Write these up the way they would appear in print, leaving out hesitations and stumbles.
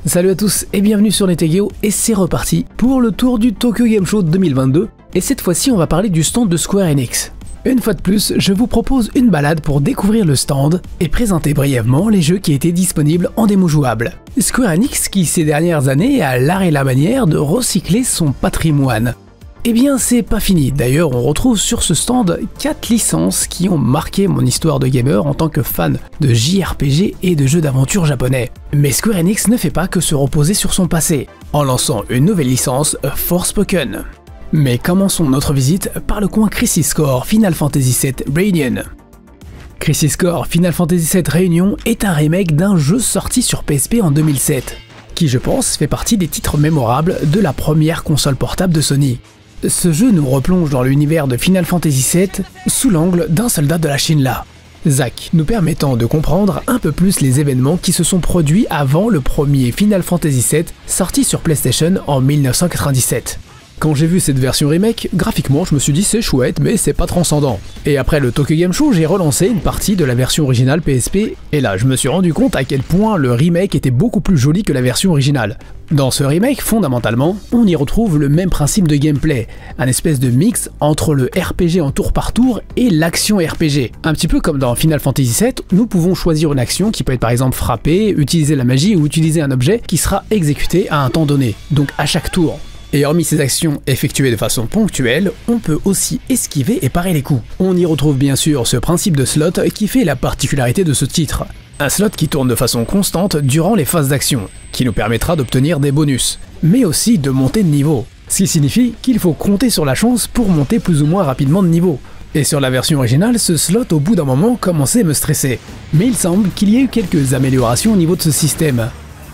Salut à tous et bienvenue sur Netegeo, et c'est reparti pour le tour du Tokyo Game Show 2022, et cette fois-ci on va parler du stand de Square Enix. Une fois de plus, je vous propose une balade pour découvrir le stand et présenter brièvement les jeux qui étaient disponibles en démo jouable. Square Enix qui ces dernières années a l'art et la manière de recycler son patrimoine. Eh bien c'est pas fini, d'ailleurs on retrouve sur ce stand 4 licences qui ont marqué mon histoire de gamer en tant que fan de JRPG et de jeux d'aventure japonais. Mais Square Enix ne fait pas que se reposer sur son passé, en lançant une nouvelle licence, Forspoken. Mais commençons notre visite par le coin Crisis Core Final Fantasy VII Reunion. Crisis Core Final Fantasy VII Reunion est un remake d'un jeu sorti sur PSP en 2007, qui je pense fait partie des titres mémorables de la première console portable de Sony. Ce jeu nous replonge dans l'univers de Final Fantasy VII sous l'angle d'un soldat de la Shinra, Zack, nous permettant de comprendre un peu plus les événements qui se sont produits avant le premier Final Fantasy VII sorti sur PlayStation en 1997. Quand j'ai vu cette version remake, graphiquement je me suis dit c'est chouette mais c'est pas transcendant. Et après le Tokyo Game Show, j'ai relancé une partie de la version originale PSP, et là je me suis rendu compte à quel point le remake était beaucoup plus joli que la version originale. Dans ce remake, fondamentalement, on y retrouve le même principe de gameplay, un espèce de mix entre le RPG en tour par tour et l'action RPG. Un petit peu comme dans Final Fantasy VII, nous pouvons choisir une action qui peut être par exemple frapper, utiliser la magie ou utiliser un objet qui sera exécuté à un temps donné, donc à chaque tour. Et hormis ces actions effectuées de façon ponctuelle, on peut aussi esquiver et parer les coups. On y retrouve bien sûr ce principe de slot qui fait la particularité de ce titre. Un slot qui tourne de façon constante durant les phases d'action, qui nous permettra d'obtenir des bonus, mais aussi de monter de niveau. Ce qui signifie qu'il faut compter sur la chance pour monter plus ou moins rapidement de niveau. Et sur la version originale, ce slot au bout d'un moment commençait à me stresser. Mais il semble qu'il y ait eu quelques améliorations au niveau de ce système.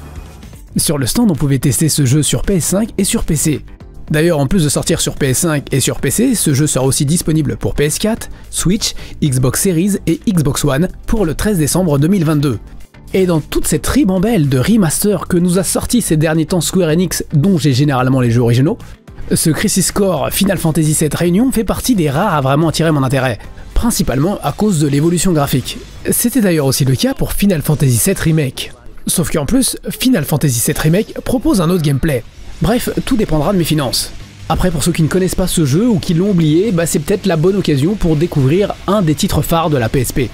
Sur le stand, on pouvait tester ce jeu sur PS5 et sur PC. D'ailleurs, en plus de sortir sur PS5 et sur PC, ce jeu sera aussi disponible pour PS4, Switch, Xbox Series et Xbox One pour le 13 décembre 2022. Et dans toute cette ribambelle de remaster que nous a sorti ces derniers temps Square Enix, dont j'ai généralement les jeux originaux, ce Crisis Core Final Fantasy VII Reunion fait partie des rares à vraiment attirer mon intérêt, principalement à cause de l'évolution graphique. C'était d'ailleurs aussi le cas pour Final Fantasy VII Remake. Sauf qu'en plus, Final Fantasy VII Remake propose un autre gameplay. Bref, tout dépendra de mes finances. Après, pour ceux qui ne connaissent pas ce jeu ou qui l'ont oublié, c'est peut-être la bonne occasion pour découvrir un des titres phares de la PSP.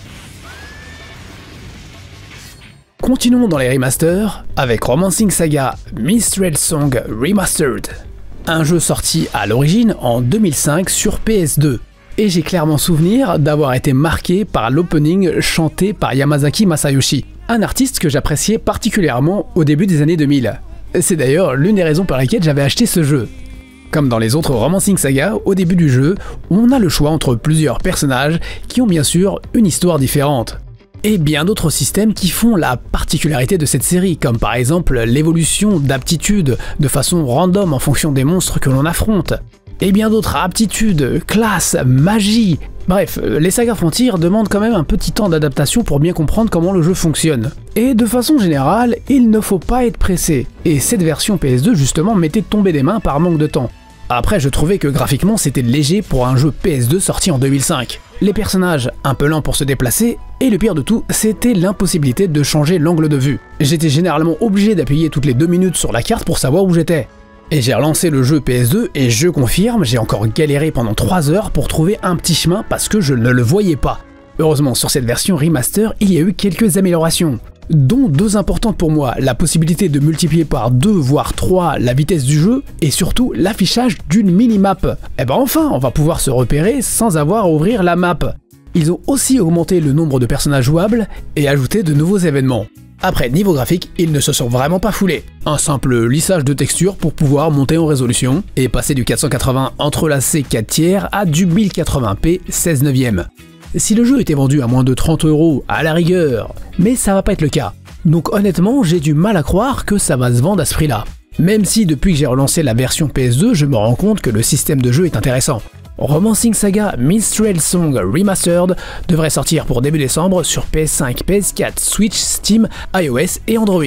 Continuons dans les remasters avec Romancing Saga Minstrel Song Remastered. Un jeu sorti à l'origine en 2005 sur PS2. Et j'ai clairement souvenir d'avoir été marqué par l'opening chanté par Yamazaki Masayoshi, un artiste que j'appréciais particulièrement au début des années 2000. C'est d'ailleurs l'une des raisons pour lesquelles j'avais acheté ce jeu. Comme dans les autres Romancing Saga, au début du jeu, on a le choix entre plusieurs personnages qui ont bien sûr une histoire différente. Et bien d'autres systèmes qui font la particularité de cette série, comme par exemple l'évolution d'aptitudes de façon random en fonction des monstres que l'on affronte. Et bien d'autres aptitudes, classes, magie. Bref, les sagas Frontier demandent quand même un petit temps d'adaptation pour bien comprendre comment le jeu fonctionne. Et de façon générale, il ne faut pas être pressé. Et cette version PS2 justement m'était tombée des mains par manque de temps. Après, je trouvais que graphiquement c'était léger pour un jeu PS2 sorti en 2005. Les personnages un peu lents pour se déplacer, et le pire de tout, c'était l'impossibilité de changer l'angle de vue. J'étais généralement obligé d'appuyer toutes les 2 minutes sur la carte pour savoir où j'étais. Et j'ai relancé le jeu PS2 et je confirme, j'ai encore galéré pendant 3 heures pour trouver un petit chemin parce que je ne le voyais pas. Heureusement, sur cette version remaster, il y a eu quelques améliorations, dont 2 importantes pour moi, la possibilité de multiplier par 2 voire 3 la vitesse du jeu et surtout l'affichage d'une mini-map. Et enfin, on va pouvoir se repérer sans avoir à ouvrir la map. Ils ont aussi augmenté le nombre de personnages jouables et ajouté de nouveaux événements. Après, niveau graphique, ils ne se sont vraiment pas foulés. Un simple lissage de textures pour pouvoir monter en résolution et passer du 480 entrelacé 4 tiers à du 1080p 16 neuvième. Si le jeu était vendu à moins de 30 € à la rigueur, mais ça va pas être le cas. Donc honnêtement, j'ai du mal à croire que ça va se vendre à ce prix-là. Même si depuis que j'ai relancé la version PS2, je me rends compte que le système de jeu est intéressant. Romancing Saga Minstrel Song Remastered devrait sortir pour début décembre sur PS5, PS4, Switch, Steam, iOS et Android.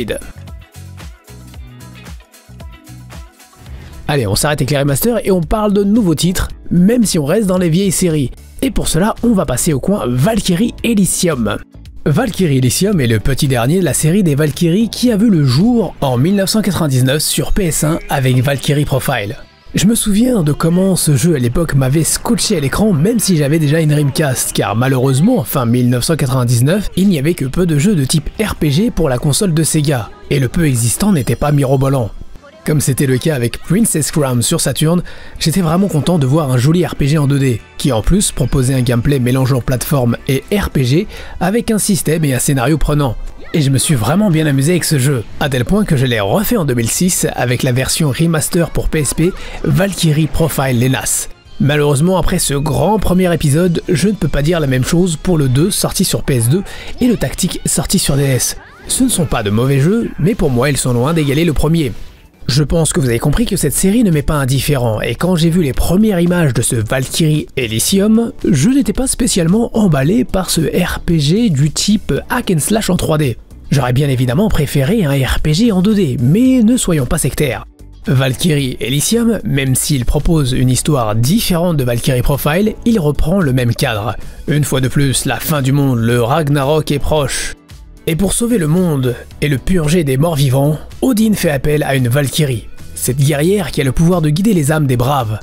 Allez, on s'arrête avec les remasters et on parle de nouveaux titres, même si on reste dans les vieilles séries. Et pour cela, on va passer au coin Valkyrie Elysium. Valkyrie Elysium est le petit dernier de la série des Valkyries qui a vu le jour en 1999 sur PS1 avec Valkyrie Profile. Je me souviens de comment ce jeu à l'époque m'avait scotché à l'écran même si j'avais déjà une Dreamcast, car malheureusement, fin 1999, il n'y avait que peu de jeux de type RPG pour la console de Sega, et le peu existant n'était pas mirobolant. Comme c'était le cas avec Princess Crown sur Saturn, j'étais vraiment content de voir un joli RPG en 2D, qui en plus proposait un gameplay mélangeant plateforme et RPG avec un système et un scénario prenant. Et je me suis vraiment bien amusé avec ce jeu, à tel point que je l'ai refait en 2006 avec la version remaster pour PSP Valkyrie Profile Lenas. Malheureusement, après ce grand premier épisode, je ne peux pas dire la même chose pour le 2 sorti sur PS2 et le Tactique sorti sur DS. Ce ne sont pas de mauvais jeux, mais pour moi ils sont loin d'égaler le premier. Je pense que vous avez compris que cette série ne m'est pas indifférent, et quand j'ai vu les premières images de ce Valkyrie Elysium, je n'étais pas spécialement emballé par ce RPG du type hack and slash en 3D. J'aurais bien évidemment préféré un RPG en 2D, mais ne soyons pas sectaires. Valkyrie Elysium, même s'il propose une histoire différente de Valkyrie Profile, il reprend le même cadre. Une fois de plus, la fin du monde, le Ragnarok est proche. Et pour sauver le monde et le purger des morts vivants, Odin fait appel à une Valkyrie, cette guerrière qui a le pouvoir de guider les âmes des braves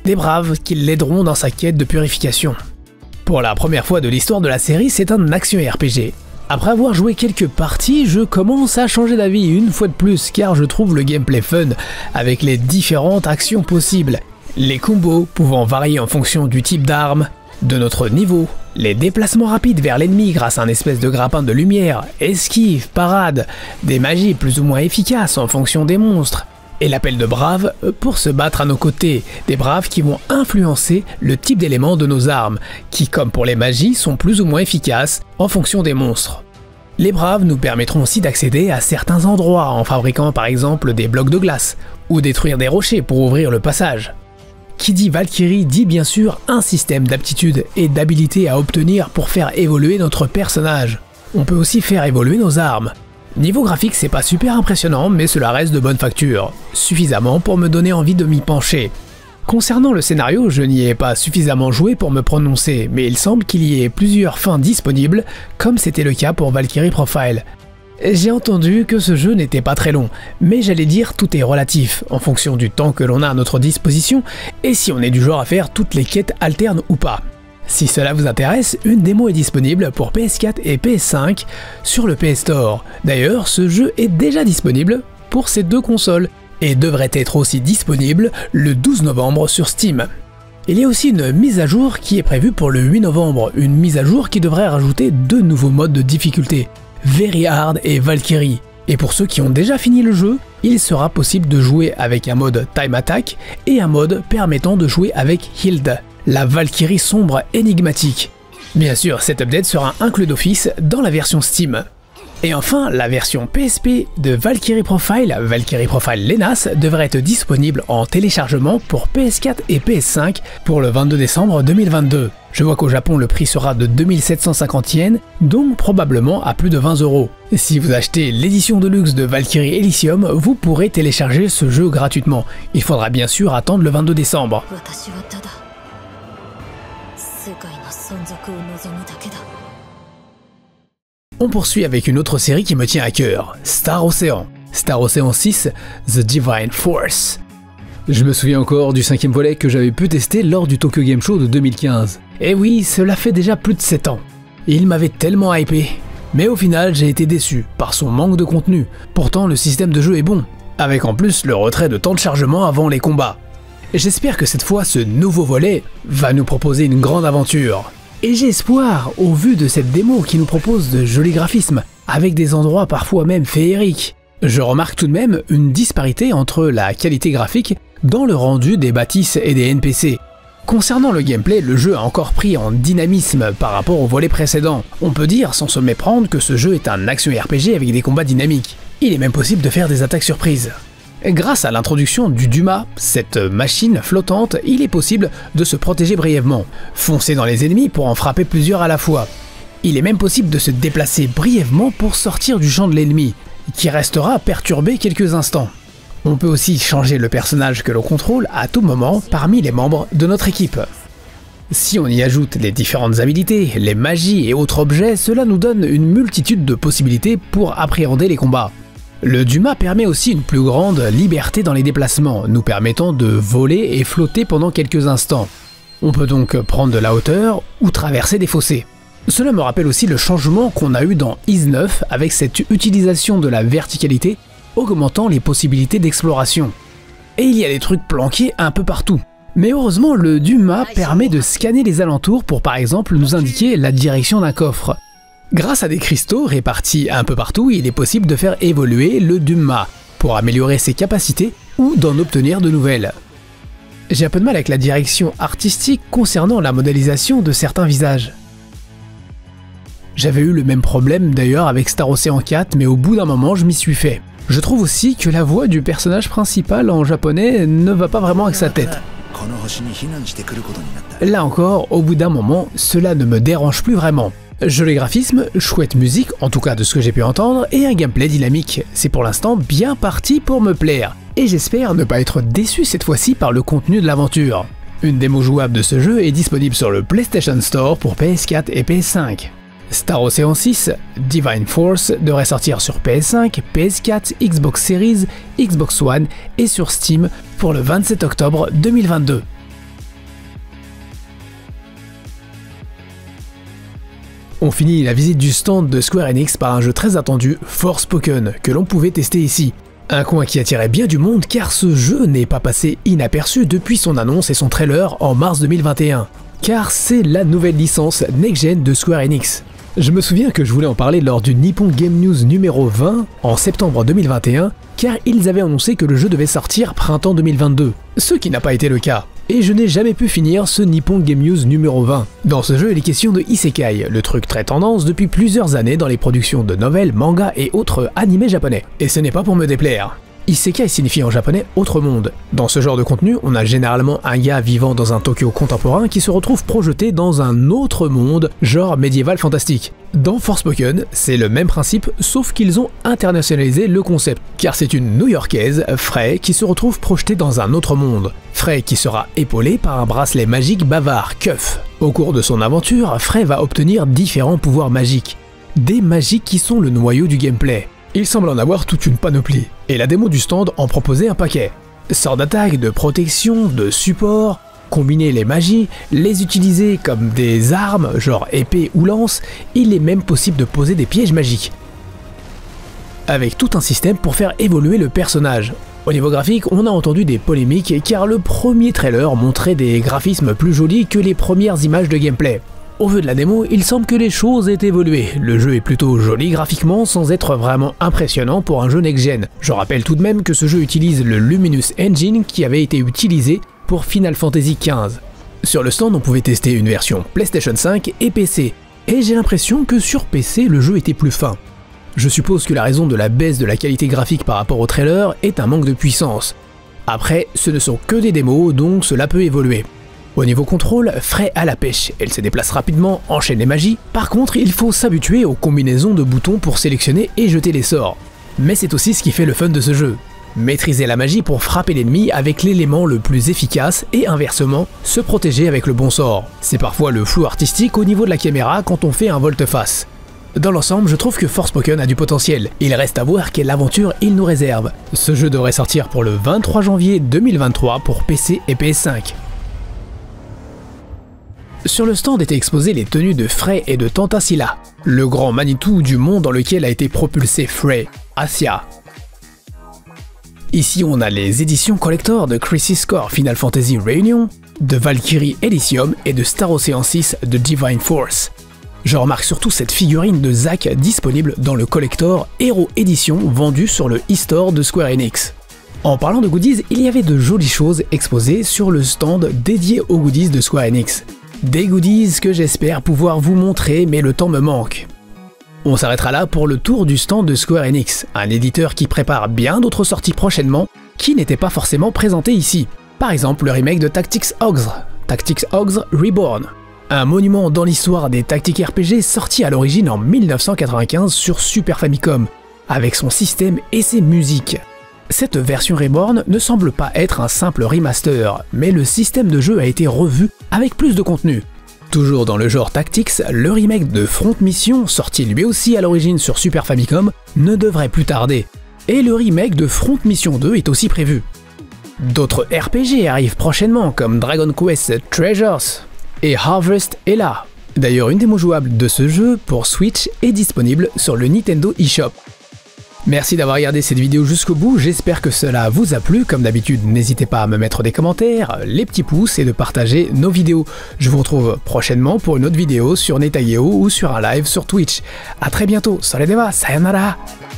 qui l'aideront dans sa quête de purification. Pour la première fois de l'histoire de la série, c'est un action RPG. Après avoir joué quelques parties, je commence à changer d'avis une fois de plus car je trouve le gameplay fun avec les différentes actions possibles, les combos pouvant varier en fonction du type d'arme, de notre niveau, les déplacements rapides vers l'ennemi grâce à un espèce de grappin de lumière, esquive, parade, des magies plus ou moins efficaces en fonction des monstres, et l'appel de braves pour se battre à nos côtés, des braves qui vont influencer le type d'éléments de nos armes, qui comme pour les magies sont plus ou moins efficaces en fonction des monstres. Les braves nous permettront aussi d'accéder à certains endroits en fabriquant par exemple des blocs de glace, ou détruire des rochers pour ouvrir le passage. Qui dit Valkyrie dit bien sûr un système d'aptitude et d'habilité à obtenir pour faire évoluer notre personnage. On peut aussi faire évoluer nos armes. Niveau graphique, c'est pas super impressionnant, mais cela reste de bonne facture, suffisamment pour me donner envie de m'y pencher. Concernant le scénario, je n'y ai pas suffisamment joué pour me prononcer, mais il semble qu'il y ait plusieurs fins disponibles, comme c'était le cas pour Valkyrie Profile. J'ai entendu que ce jeu n'était pas très long, mais j'allais dire tout est relatif, en fonction du temps que l'on a à notre disposition, et si on est du genre à faire toutes les quêtes alternes ou pas. Si cela vous intéresse, une démo est disponible pour PS4 et PS5 sur le PS Store. D'ailleurs, ce jeu est déjà disponible pour ces deux consoles, et devrait être aussi disponible le 12 novembre sur Steam. Il y a aussi une mise à jour qui est prévue pour le 8 novembre, une mise à jour qui devrait rajouter deux nouveaux modes de difficulté, Very Hard et Valkyrie. Et pour ceux qui ont déjà fini le jeu, il sera possible de jouer avec un mode Time Attack et un mode permettant de jouer avec Hild, la Valkyrie sombre énigmatique. Bien sûr, cet update sera inclus d'office dans la version Steam. Et enfin, la version PSP de Valkyrie Profile Lenas devrait être disponible en téléchargement pour PS4 et PS5 pour le 22 décembre 2022. Je vois qu'au Japon le prix sera de 2750 yens, donc probablement à plus de 20 €. Si vous achetez l'édition de luxe de Valkyrie Elysium, vous pourrez télécharger ce jeu gratuitement. Il faudra bien sûr attendre le 22 décembre. On poursuit avec une autre série qui me tient à cœur, Star Ocean 6, The Divine Force. Je me souviens encore du 5e volet que j'avais pu tester lors du Tokyo Game Show de 2015. Et oui, cela fait déjà plus de 7 ans. Il m'avait tellement hypé. Mais au final, j'ai été déçu par son manque de contenu. Pourtant, le système de jeu est bon, avec en plus le retrait de temps de chargement avant les combats. J'espère que cette fois, ce nouveau volet va nous proposer une grande aventure. Et j'ai espoir, au vu de cette démo qui nous propose de jolis graphismes, avec des endroits parfois même féeriques. Je remarque tout de même une disparité entre la qualité graphique dans le rendu des bâtisses et des NPC. Concernant le gameplay, le jeu a encore pris en dynamisme par rapport au volet précédent. On peut dire sans se méprendre que ce jeu est un action RPG avec des combats dynamiques. Il est même possible de faire des attaques surprises. Grâce à l'introduction du Duma, cette machine flottante, il est possible de se protéger brièvement, foncer dans les ennemis pour en frapper plusieurs à la fois. Il est même possible de se déplacer brièvement pour sortir du champ de l'ennemi, qui restera perturbé quelques instants. On peut aussi changer le personnage que l'on contrôle à tout moment parmi les membres de notre équipe. Si on y ajoute les différentes habilités, les magies et autres objets, cela nous donne une multitude de possibilités pour appréhender les combats. Le Duma permet aussi une plus grande liberté dans les déplacements, nous permettant de voler et flotter pendant quelques instants. On peut donc prendre de la hauteur ou traverser des fossés. Cela me rappelle aussi le changement qu'on a eu dans Ys 9 avec cette utilisation de la verticalité augmentant les possibilités d'exploration. Et il y a des trucs planqués un peu partout. Mais heureusement, le Duma permet de scanner les alentours pour par exemple nous indiquer la direction d'un coffre. Grâce à des cristaux répartis un peu partout, il est possible de faire évoluer le Duma pour améliorer ses capacités ou d'en obtenir de nouvelles. J'ai un peu de mal avec la direction artistique concernant la modélisation de certains visages. J'avais eu le même problème d'ailleurs avec Star Ocean 4, mais au bout d'un moment je m'y suis fait. Je trouve aussi que la voix du personnage principal en japonais ne va pas vraiment avec sa tête. Là encore, au bout d'un moment, cela ne me dérange plus vraiment. Joli graphisme, chouette musique, en tout cas de ce que j'ai pu entendre, et un gameplay dynamique. C'est pour l'instant bien parti pour me plaire. Et j'espère ne pas être déçu cette fois-ci par le contenu de l'aventure. Une démo jouable de ce jeu est disponible sur le PlayStation Store pour PS4 et PS5. Star Ocean 6, Divine Force devrait sortir sur PS5, PS4, Xbox Series, Xbox One et sur Steam pour le 27 octobre 2022. On finit la visite du stand de Square Enix par un jeu très attendu, Forspoken, que l'on pouvait tester ici. Un coin qui attirait bien du monde car ce jeu n'est pas passé inaperçu depuis son annonce et son trailer en mars 2021. Car c'est la nouvelle licence next-gen de Square Enix. Je me souviens que je voulais en parler lors du Nippon Game News numéro 20 en septembre 2021, car ils avaient annoncé que le jeu devait sortir printemps 2022, ce qui n'a pas été le cas. Et je n'ai jamais pu finir ce Nippon Game News numéro 20. Dans ce jeu, il est question de Isekai, le truc très tendance depuis plusieurs années dans les productions de nouvelles, mangas et autres animés japonais. Et ce n'est pas pour me déplaire. Isekai signifie en japonais « autre monde ». Dans ce genre de contenu, on a généralement un gars vivant dans un Tokyo contemporain qui se retrouve projeté dans un autre monde, genre médiéval fantastique. Dans Forspoken, c'est le même principe, sauf qu'ils ont internationalisé le concept, car c'est une New-Yorkaise, Frey, qui se retrouve projetée dans un autre monde. Frey qui sera épaulée par un bracelet magique bavard, Cuff. Au cours de son aventure, Frey va obtenir différents pouvoirs magiques. Des magies qui sont le noyau du gameplay. Il semble en avoir toute une panoplie, et la démo du stand en proposait un paquet. Sorts d'attaque, de protection, de support, combiner les magies, les utiliser comme des armes, genre épée ou lance, il est même possible de poser des pièges magiques. Avec tout un système pour faire évoluer le personnage. Au niveau graphique, on a entendu des polémiques car le premier trailer montrait des graphismes plus jolis que les premières images de gameplay. Au vu de la démo, il semble que les choses aient évolué. Le jeu est plutôt joli graphiquement sans être vraiment impressionnant pour un jeu next-gen. Je rappelle tout de même que ce jeu utilise le Luminous Engine qui avait été utilisé pour Final Fantasy XV. Sur le stand, on pouvait tester une version PlayStation 5 et PC, et j'ai l'impression que sur PC, le jeu était plus fin. Je suppose que la raison de la baisse de la qualité graphique par rapport au trailer est un manque de puissance. Après, ce ne sont que des démos, donc cela peut évoluer. Au niveau contrôle, Frey à la pêche, elle se déplace rapidement, enchaîne les magies. Par contre, il faut s'habituer aux combinaisons de boutons pour sélectionner et jeter les sorts. Mais c'est aussi ce qui fait le fun de ce jeu. Maîtriser la magie pour frapper l'ennemi avec l'élément le plus efficace et inversement, se protéger avec le bon sort. C'est parfois le flou artistique au niveau de la caméra quand on fait un volte-face. Dans l'ensemble, je trouve que Forspoken a du potentiel. Il reste à voir quelle aventure il nous réserve. Ce jeu devrait sortir pour le 23 janvier 2023 pour PC et PS5. Sur le stand étaient exposées les tenues de Frey et de Tanta Silla, le grand Manitou du monde dans lequel a été propulsé Frey, Asia. Ici on a les éditions collector de Crisis Core Final Fantasy Reunion, de Valkyrie Elysium et de Star Ocean 6 de Divine Force. Je remarque surtout cette figurine de Zack disponible dans le collector Hero Edition vendu sur le e-store de Square Enix. En parlant de goodies, il y avait de jolies choses exposées sur le stand dédié aux goodies de Square Enix. Des goodies que j'espère pouvoir vous montrer, mais le temps me manque. On s'arrêtera là pour le tour du stand de Square Enix, un éditeur qui prépare bien d'autres sorties prochainement, qui n'étaient pas forcément présentées ici. Par exemple le remake de Tactics Ogre, Tactics Ogre Reborn. Un monument dans l'histoire des tactiques RPG sorti à l'origine en 1995 sur Super Famicom, avec son système et ses musiques. Cette version Reborn ne semble pas être un simple remaster, mais le système de jeu a été revu avec plus de contenu. Toujours dans le genre Tactics, le remake de Front Mission, sorti lui aussi à l'origine sur Super Famicom, ne devrait plus tarder. Et le remake de Front Mission 2 est aussi prévu. D'autres RPG arrivent prochainement comme Dragon Quest Treasures et Harvest est là. D'ailleurs, une démo jouable de ce jeu pour Switch est disponible sur le Nintendo eShop. Merci d'avoir regardé cette vidéo jusqu'au bout, j'espère que cela vous a plu. Comme d'habitude, n'hésitez pas à me mettre des commentaires, les petits pouces et de partager nos vidéos. Je vous retrouve prochainement pour une autre vidéo sur Netageo ou sur un live sur Twitch. A très bientôt, soledeva, sayonara.